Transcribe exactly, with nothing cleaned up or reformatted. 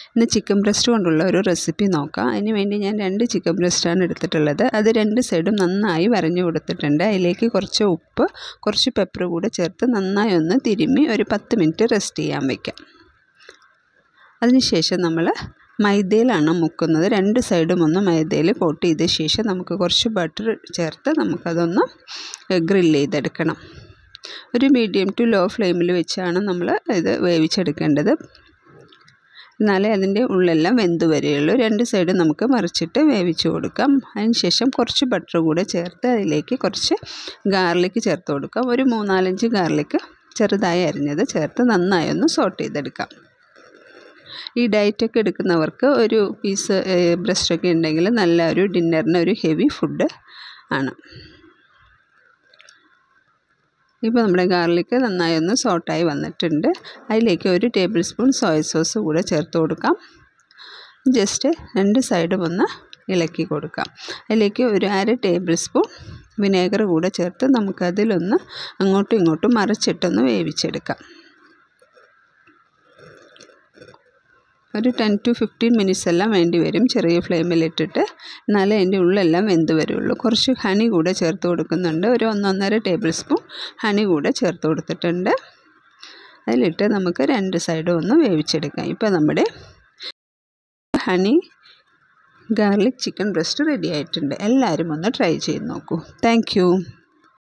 ഇന്ന് chicken breast കൊണ്ടുള്ള ഒരു റെസിപ്പി നോക്കാം. അതിന് വേണ്ടി ഞാൻ രണ്ട് ചിക്കൻ ബ്രസ്റ്റാണ് എടുത്തിട്ടുള്ളത്. അത് രണ്ട് സൈഡും നന്നായി വരഞ്ഞു കൊടുത്തിട്ടുണ്ട്. അതിലേക്ക് കുറച്ച് ഉപ്പ്, കുറച്ച് പെപ്പർ കൂടെ ചേർത്ത് നന്നായി ഒന്ന് തിരുമ്മി ഒരു പത്ത് മിനിറ്റ് റെസ്റ്റ് ചെയ്യാൻ വയ്ക്കാം. അതിനുശേഷം നമ്മൾ മൈദയിലാണ് മുക്കുന്നത്. രണ്ട് സൈഡും ഒന്ന് മൈദയിൽ കോട്ട് ചെയ്ത ശേഷം നമുക്ക് കുറച്ച് ബട്ടർ ചേർത്ത് നമുക്കതൊന്ന് ഗ്രില്ല് ചെയ്തെടുക്കണം. ഒരു മീഡിയം ടു ലോ ഫ്ലെയിമിൽ വെച്ചാണ് നമ്മൾ ഇത് വേവിച്ചെടുക്കേണ്ടത്. എന്നാലേ അതിൻ്റെ ഉള്ളെല്ലാം വെന്ത് വരികയുള്ളൂ. രണ്ട് സൈഡും നമുക്ക് മറിച്ചിട്ട് വേവിച്ച് കൊടുക്കാം. അതിന് ശേഷം കുറച്ച് ബട്ടർ കൂടെ ചേർത്ത് അതിലേക്ക് കുറച്ച് ഗാർലിക്ക് ചേർത്ത് കൊടുക്കാം. ഒരു മൂന്നാലഞ്ച് ഗാർലിക്ക് ചെറുതായി അരിഞ്ഞത് ചേർത്ത് നന്നായി ഒന്ന് സോട്ട് ചെയ്തെടുക്കാം. ഈ ഡയറ്റൊക്കെ എടുക്കുന്നവർക്ക് ഒരു പീസ് ബ്രസ്റ്റൊക്കെ ഉണ്ടെങ്കിൽ നല്ല ഒരു ഡിന്നറിന് ഒരു ഹെവി ഫുഡ് ആണ്. ഇപ്പോൾ നമ്മുടെ ഗാർലിക്ക് നന്നായി ഒന്ന് സോട്ടായി വന്നിട്ടുണ്ട്. അതിലേക്ക് ഒരു ടേബിൾ സ്പൂൺ സോയ സോസ് കൂടെ ചേർത്ത് കൊടുക്കാം. ജസ്റ്റ് രണ്ട് സൈഡും ഒന്ന് ഇളക്കി കൊടുക്കാം. അതിലേക്ക് ഒരു അര ടേബിൾ സ്പൂൺ വിനേഗർ കൂടെ ചേർത്ത് നമുക്കതിലൊന്ന് അങ്ങോട്ടും ഇങ്ങോട്ടും മറിച്ചിട്ടൊന്ന് വേവിച്ചെടുക്കാം. ഒരു ടെൻ ടു ഫിഫ്റ്റീൻ മിനിറ്റ്സ് എല്ലാം വേണ്ടി വരും ചെറിയ ഫ്ലെയിമിലിട്ടിട്ട്. എന്നാലേ അതിൻ്റെ ഉള്ളെല്ലാം വെന്ത് വരുള്ളൂ. കുറച്ച് ഹണി കൂടെ ചേർത്ത് കൊടുക്കുന്നുണ്ട്. ഒരു ഒന്നൊന്നര ടേബിൾ സ്പൂൺ ഹണി കൂടെ ചേർത്ത് കൊടുത്തിട്ടുണ്ട്. അതിലിട്ട് നമുക്ക് രണ്ട് സൈഡും ഒന്ന് വേവിച്ചെടുക്കാം. ഇപ്പോൾ നമ്മുടെ honey garlic chicken breast ready ആയിട്ടുണ്ട്. എല്ലാവരും ഒന്ന് ട്രൈ ചെയ്ത് നോക്കൂ. Thank U.